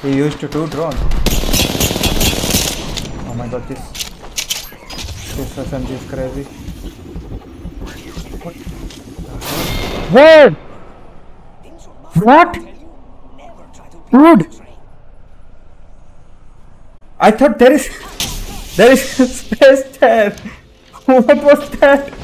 He used two drones. Oh my god, this SMG is crazy. What? What? Dude! I thought there is space there. What was that?